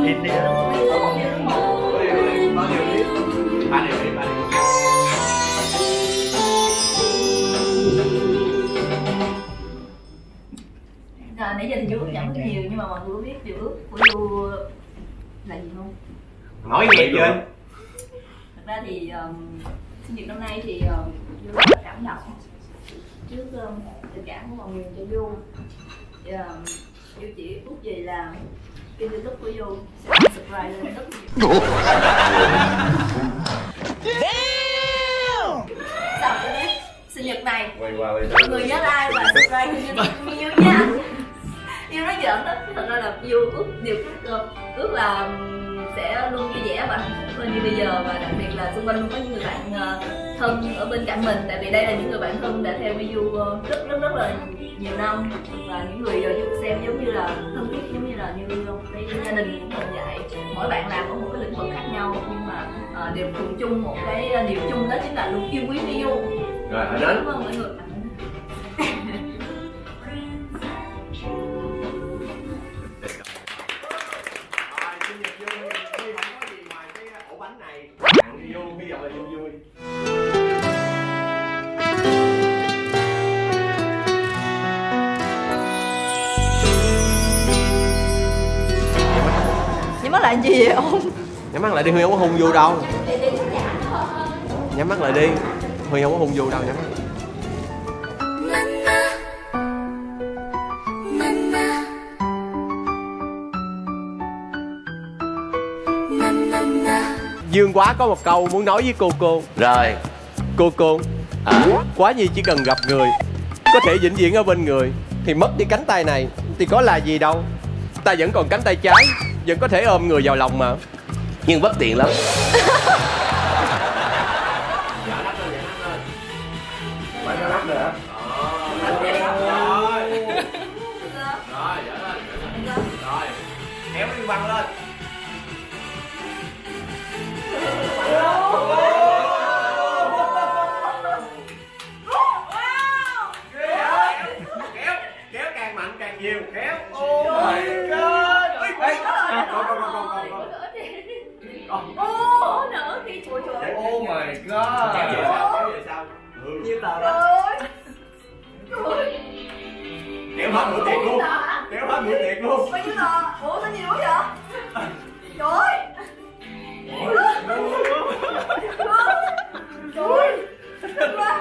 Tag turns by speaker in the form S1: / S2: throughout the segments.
S1: Ít đi hả? Bao nhiêu đi? 3 điều đi, 3 điều.
S2: Nãy giờ thì Du ước nhận rất nhiều nhưng mà mọi người có biết điều ước của Du là gì không?
S1: Nói nghe chưa?
S2: Thật ra thì sinh nhật năm nay thì Du rất là cảm động trước tình cảm của mọi người cho Du. Du chỉ ước gì là kênh YouTube của Du sẽ subscribe lên rất nhiều. Sao tôi biết sinh nhật này mọi người nhớ like và subscribe kênh YouTube Miu nha. Yêu nói giỡn đó, thật ra là Du ước điều ước là sẽ luôn vui vẻ và hạnh phúc hơn như bây giờ, và đặc biệt là xung quanh luôn có những người bạn thân ở bên cạnh mình, tại vì đây là những người bạn thân đã theo với Du rất là nhiều năm, và những người Du xem giống như là thân thiết, giống như là như cái gia đình của mình vậy. Mỗi bạn làm ở một cái lĩnh vực khác nhau nhưng mà đều cùng chung một cái điều chung, đó chính là luôn yêu quý với Du.
S1: Rồi ở đến.
S2: Cảm ơn mọi người.
S1: Hy vọng là Du vui.
S2: Nhắm mắt lại gì vậy ông?
S1: Nhắm mắt lại đi, Huy không có hung Du đâu. Nhắm mắt lại đi, Huy không có hung Du đâu, nhắm mắt. Dương Quá có một câu muốn nói với cô.
S3: Rồi.
S1: Cô Quá Nhi chỉ cần gặp người có thể vĩnh viễn ở bên người thì mất đi cánh tay này thì có là gì đâu. Ta vẫn còn cánh tay trái, vẫn có thể ôm người vào lòng mà.
S3: Nhưng bất tiện lắm.
S1: Rồi, kéo cái băng lên. Kéo càng mạnh càng nhiều, kéo. Oh my god.
S2: Nở khi trời.
S1: Oh my god. Kéo về sau. Như tờ đó. Kéo hết mũi tiệc luôn. Kéo hết mũi tiệc luôn.
S2: Bao nhiêu tờ? Ủa sao nhiều quá vậy? Trời ơi. Trời ơi.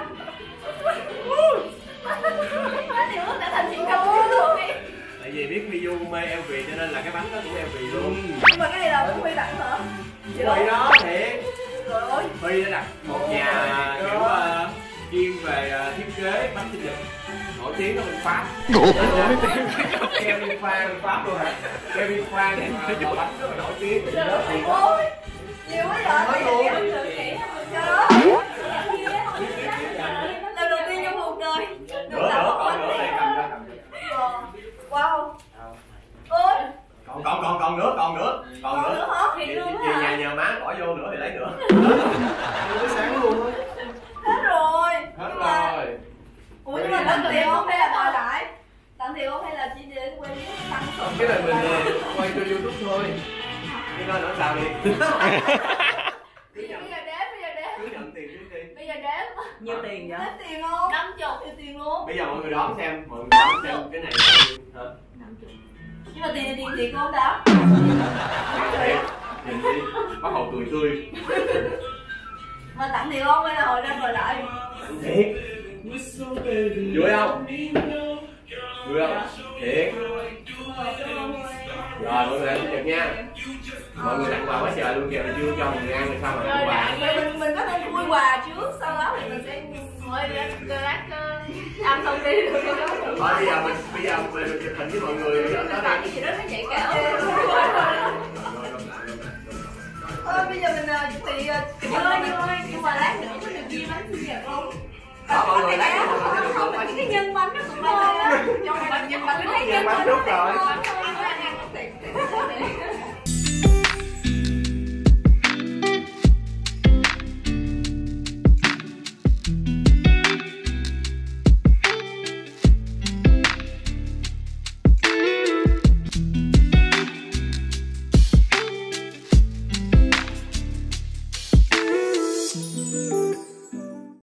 S1: Tại vì biết Miu mê LV cho nên là cái bánh đó cũng LV luôn.
S2: Nhưng mà cái này là của Huy tặng hả?
S1: Huy đó thiệt.
S2: Trời ơi.
S1: Huy đã đặt một nhà kiểu chuyên về thiết kế bánh sinh nhật nổi tiếng ở bên Pháp. Kevin Phan Pháp luôn hả? Kevin Phan làm bánh rất là nổi tiếng.
S2: Ôi, nhiều quá vậy.
S1: Nói luôn.
S2: Trời ơi. Lần đầu tiên trong cuộc đời được tặng một bánh
S1: đây
S2: này.
S1: cầm ra.
S2: Wow. Ôi.
S1: Còn nữa.
S2: Còn nữa hả?
S1: Về nhà nhờ má bỏ vô nữa thì lấy nữa. Tới sáng luôn á.
S2: Hết rồi.
S1: Ủa
S2: nhưng mà tặng tiền không hay là đòi lại? Tặng tiền không hay là chỉ để quay tăng số?
S1: Cái này mình quay cho YouTube thôi. Cái đó nữa sao đi?
S2: Bây giờ đếm.
S1: Cứ nhận tiền trước đi.
S2: Bây giờ đếm.
S4: Nhiêu tiền vậy?
S2: Đếm tiền không? 50 nhiều tiền luôn.
S1: Bây giờ mọi người đoán xem, cái này là nhiêu hả?
S2: 50. Nhưng mà tiền không đáo.
S1: Tiền đi, bắt đầu cười tươi.
S2: Mà tặng tiền không hay là hồi ra rồi lại?
S1: Thiệt. Vui không? Vui không? Thiệt. Rồi mọi người ăn sinh nhật nha. Mọi người tặng quà quá trời luôn kìa, mình chưa cho mình ăn thì sao mà tặng quà.
S2: Mình có thể khui quà trước, sau đó thì mình sẽ mời ăn xong đi.
S1: Thôi bây giờ mình chụp hình với mọi người đó
S2: Tặng cái gì đó nó nhạy cảm. Thôi bây giờ mình chuẩn bị nhưng mà lát nữa có được chia bánh sinh nhật không?
S1: Mọi người lát nữa
S2: không, cái nhân bánh nó cũng ngon á. Cho mình nhân bánh, thấy nhân bánh
S1: rồi.